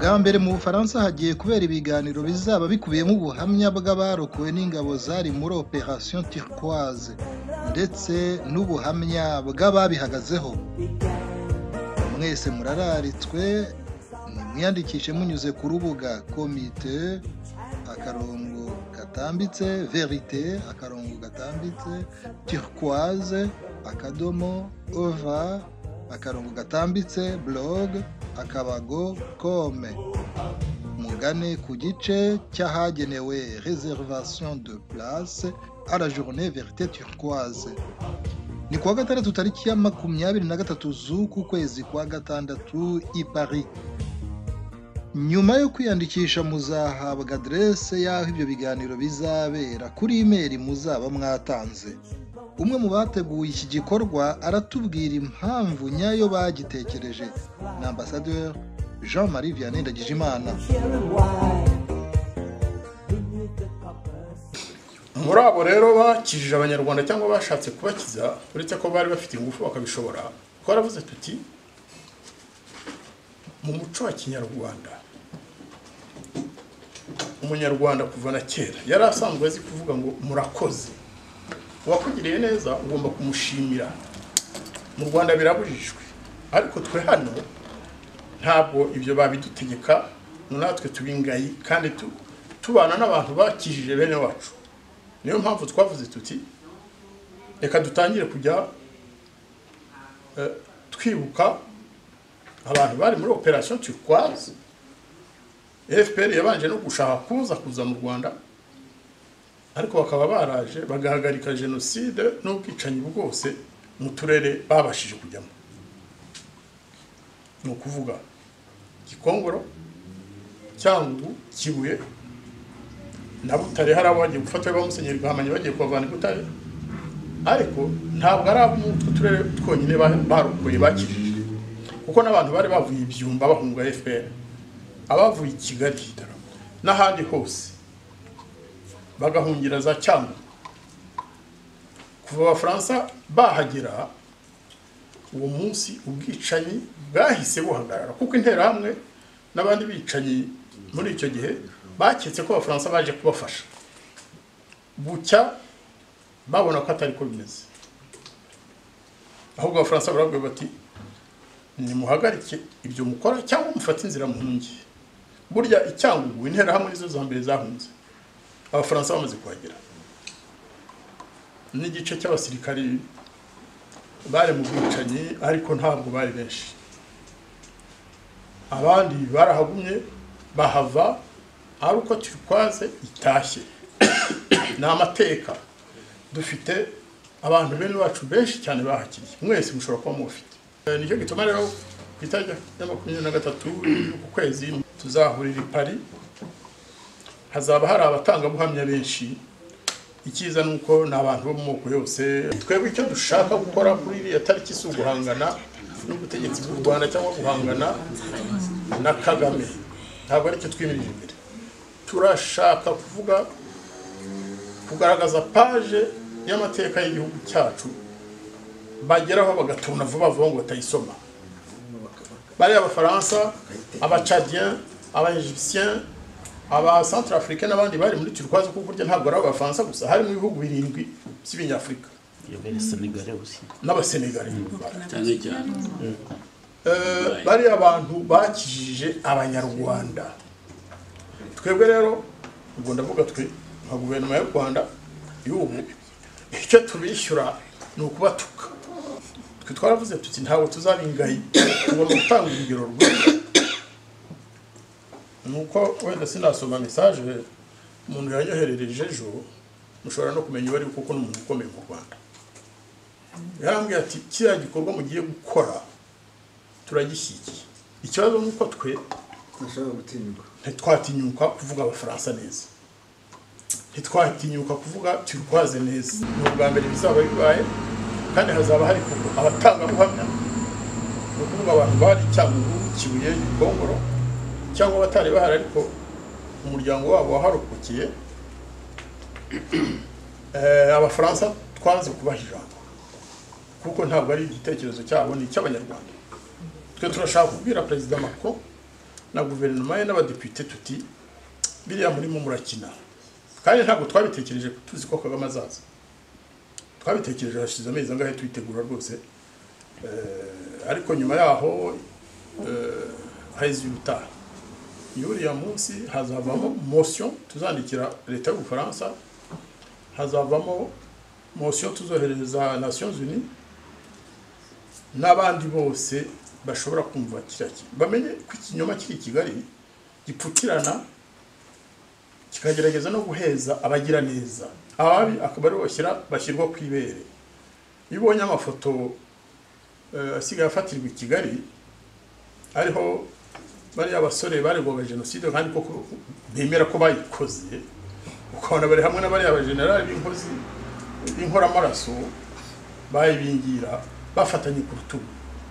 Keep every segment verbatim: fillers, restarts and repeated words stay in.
bwa mbere mu Bufaransa hagiye kubera ibiganiro bizaba bikubiyemo ubuhamya bw'abarokowe n'ingabo zari muri Operation Turquoise ndetse n'ubuhamya bw'ababihagazeho. Mwese murararitswe nimwiyandikishe munyuze ku rubuga komite akarongo gatambitse verite akarongo gatambitse turquoise akadomo ova akarongo gatambitse blog akabago kome mugane ku gice cyahagenewe réservation de place à la journée vérité turquoise. Ni kuwa gatandatu tariki ya makumyabiri na gatatu z'uku kwezi kwa gatandatu i Paris. Nyuma yo kwiyandikisha muzahabwa adresse y'aho ibyo biganiro bizabera kuri email muzaba mwatanze. Umwe mu bateguye iki gikorwa aratubwira impamvu nyayo bagitekereje na Ambassadeur Jean-Marie Vianney Ndagijimana. Muri abo rero bakijije abanyarwanda cyangwa bashatse kubakiza uretse ko bari bafite ingufu bakabishobora, twaravuze tuti mu muco wa Kinyarwanda umunyarwanda kuva na kera yari asanzwe azi kuvuga ngo murakoze, uwakugiriye neza ugomba kumushimira. Mu Rwanda birabujijwe, ariko twe hano ntabwo ibyo babidutegeka, natwe tubingayi kandi tubana n'abantu bakijije bene wacu. Niyo mpamvu twavuze tuti reka dutangire kujya twibuka abantu bari muri Operation Turquoise. F P R yabanje no gushaka kuza kuza mu Rwanda, ariko bakaba baraje bagahagarika genocide n'ubwicanyi bwose mu turere babashije kujyamo. No kuvuga Gikongoro, Cyangugu, Kibuye na Butare. Hari abo bagiye gufatwa ba Musenyeri Gahamanyi bagiye kubavana i Butare, ariko ntabwo ari abo mu turere twonyine barokoye bakijije, kuko n'abantu bari bavuye ibyumba bahunga F P R, abavuye i Kigali n'ahandi hose bagahungira za Cyangugu. Kuva Abafaransa bahagera uwo munsi ubwicanyi bwahise buhagarara, kuko interahamwe n'abandi bicanyi muri icyo gihe baketse ko Abafaransa baje kubafasha. Bucya babona ko atari ko bimeze, ahubwo Abafaransa baravuga bati nimuhagarike ibyo mukora cyangwa mufate inzira muhungi. Burya Icyangugu interahamwe nizo za mbere zahunze Abafaransa bamaze kuhagera, n'igice cy'abasirikari bari mu bwicanyi, ariko ntabwo bari benshi. Abandi barahagumye bahava ari uko Turquoise itashye. Ni amateka dufite, abantu bene wacu benshi cyane bahakiriye, mwese mushobora kuba mufite. Nicyo gituma rero ku itariki ya makumyabiri na gatatu ku kwezi tuzahurira i Paris. Hazaba hari abatangabuhamya benshi. Ikiza nuko n'abantu bo mu moko yose. Twebwe icyo dushaka gukora kuri iriya tariki si uguhangana n'ubutegetsi bw'u Rwanda cyangwa guhangana na Kagame, ntabwo ari cyo twimirije imbere. Turashaka kuvuga kugaragaza page y'amateka y'igihugu cyacu bageraho bagatuna vuba vuba ngo batayisoma. Bari Abafaransa, Abacadien, Aba-Egyptiens, aba Centrafricain n'abandi bari muri Turquoise, kuko burya ntabwo ari Abafaransa gusa, hari mu bihugu birindwi by'Ibinyafrika n'Abasenegale. Bari abantu bakijije Abanyarwanda. Twebwe rero ubwo ndavuga twe nka guverinoma y'u Rwanda y'ubu, icyo tubishyura ni ukubatuka. Twe twaravuze tuti ntabwo tuzabingayi, tugomba gutanga urugero rwiza. Nuko wenda sinasoma message umuntu yanyoherereje ejo, mushobora no kumenya wari kuko n'umuntu ukomeye mu Rwanda. Yarambwiye ati kiriya gikorwa mugiye gukora turagishyigikiye. Ikibazo nuko twe nashaka gutinyuka, ntitwatinyuka kuvuga Abafaransa neza, ntitwatinyuka kuvuga Turquoise neza. Ni ubwa mbere bizaba bibaye, kandi hazaba hari kuko abatangabuhamya, no kuvuga abantu bari Cyangugu, Kibuye, Gikongoro, cyangwa batari bahari ariko umuryango wabo waharokokiye. Eh Abafaransa twanze kubaha ijambo, kuko ntabwo ari igitekerezo cyabo, ni cy'Abanyarwanda. Twe turashaka kubwira President Macron na guverinoma ye n'abadepite tuti biriya murimo murakina kandi ntabwo twabitekereje tuzi ko Kagame azaza twabitekereje hashize amezi angahe twitegura rwose ariko nyuma yaho haizi ubutaha yuriya munsi hazavamo motion tuzandikira leta y'u Bufaransa hazavamo motion tuzohereza Nations Unies n'abandi bose bashobora kumva kiraki bamenye ko ikinyoma kiri Kigali gipfukirana kikagerageza no guheza abagira neza ababi akabari bashyira bashyirwa kwibere ibonye amafoto asigaye afatirwa i Kigali ariho bari abasore baregwaga genocide kandi koko bemera ko bayikoze ukabona bari hamwe n'abari abagenerali b'inkozi b'inkora amaraso bayibingira bafatanye ku rutugu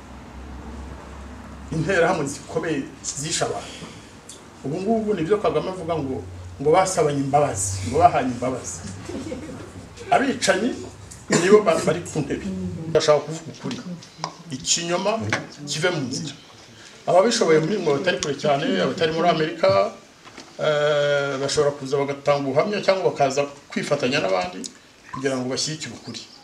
intera hamwe zikomeye zisha abantu ubu ngubu nibyo Kagame avuga ngo ngo basabanye imbabazi ngo bahanye imbabazi abicanyi nibo bari ku ntebe bashaka kuvuga ukuri ikinyoma kive mu nzira ababishoboye muri mwe batari kure cyane abatari muri Amerika bashobora kuza bagatanga ubuhamya cyangwa bakaza kwifatanya n'abandi kugira ngo bashyigikire ukuri